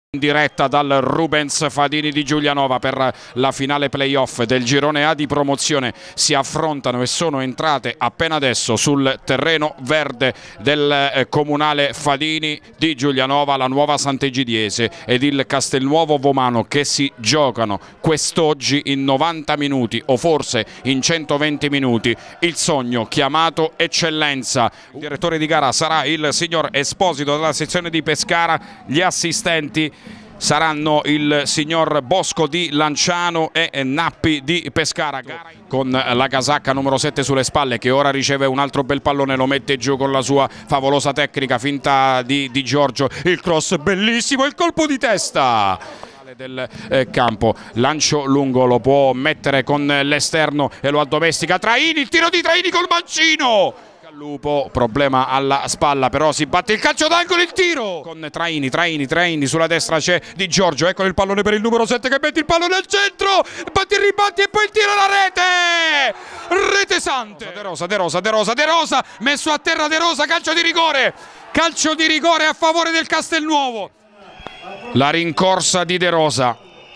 In diretta dal Rubens Fadini di Giulianova per la finale playoff del girone A di promozione. Si affrontano e sono entrate appena adesso sul terreno verde del comunale Fadini di Giulianova la Nuova Sant'Egidiese ed il Castelnuovo Vomano, che si giocano quest'oggi in 90 minuti o forse in 120 minuti il sogno chiamato Eccellenza. Il direttore di gara sarà il signor Esposito della sezione di Pescara, gli assistenti saranno il signor Bosco di Lanciano e Nappi di Pescara, con la casacca numero 7 sulle spalle, che ora riceve un altro bel pallone, lo mette giù con la sua favolosa tecnica, finta di Giorgio, il cross bellissimo, il colpo di testa del campo, lancio lungo, lo può mettere con l'esterno e lo addomestica Traini, il tiro di Traini col mancino. Lupo, problema alla spalla, però si batte il calcio d'angolo, il tiro con Traini, sulla destra c'è Di Giorgio, eccolo il pallone per il numero 7 che mette il pallone al centro, batti e ribatti e poi il tiro alla rete sante. De Rosa, messo a terra De Rosa, calcio di rigore a favore del Castelnuovo. La rincorsa di De Rosa,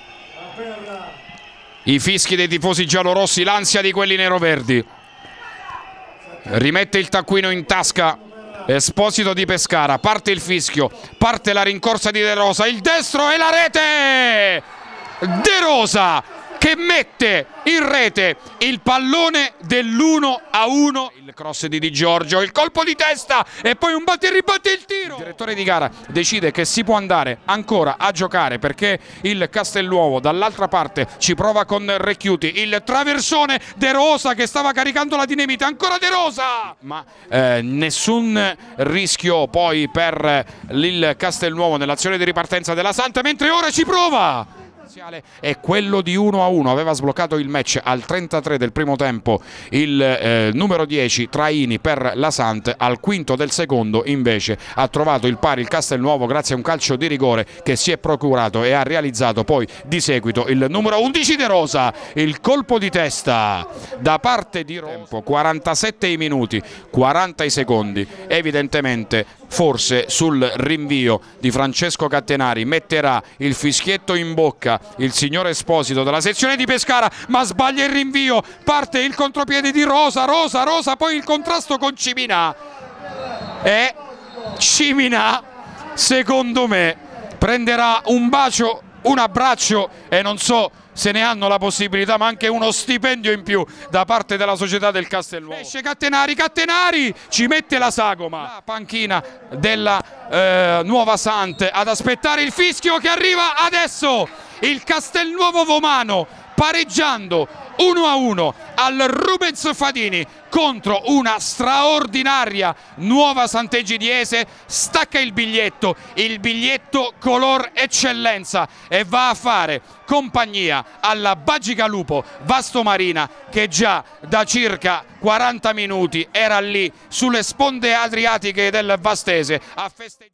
i fischi dei tifosi giallorossi, l'ansia di quelli neroverdi. Rimette il taccuino in tasca Esposito di Pescara, parte il fischio, parte la rincorsa di De Rosa, il destro e la rete! De Rosa che mette in rete il pallone dell'1-1, il cross di Giorgio, il colpo di testa e poi un batti e ribatti il tiro. Il direttore di gara decide che si può andare ancora a giocare, perché il Castelnuovo dall'altra parte ci prova con Recchiuti, il traversone, De Rosa che stava caricando la dinamite, ancora De Rosa, ma nessun rischio poi per il Castelnuovo nell'azione di ripartenza della Santa, mentre ora ci prova. È quello di 1-1, aveva sbloccato il match al 33 del primo tempo il numero 10 Traini per la Sant, al quinto del secondo invece ha trovato il pari il Castelnuovo grazie a un calcio di rigore che si è procurato e ha realizzato poi di seguito il numero 11 De Rosa, il colpo di testa da parte di Rosa. 47 minuti 40 secondi, evidentemente forse sul rinvio di Francesco Cattenari metterà il fischietto in bocca il signor Esposito della sezione di Pescara, ma sbaglia il rinvio, parte il contropiede di Rosa, poi il contrasto con Cimina e Cimina secondo me prenderà un bacio, un abbraccio e non so se ne hanno la possibilità, ma anche uno stipendio in più da parte della società del Castelnuovo. Esce Cattenari ci mette la sagoma, la panchina della Nuova Sant ad aspettare il fischio che arriva adesso. Il Castelnuovo Vomano pareggiando 1-1 al Rubens Fadini contro una straordinaria Nuova Sant'Egidiese, stacca il biglietto color Eccellenza e va a fare compagnia alla Bagigalupo Vastomarina, che già da circa 40 minuti era lì sulle sponde adriatiche del Vastese a festeggiare.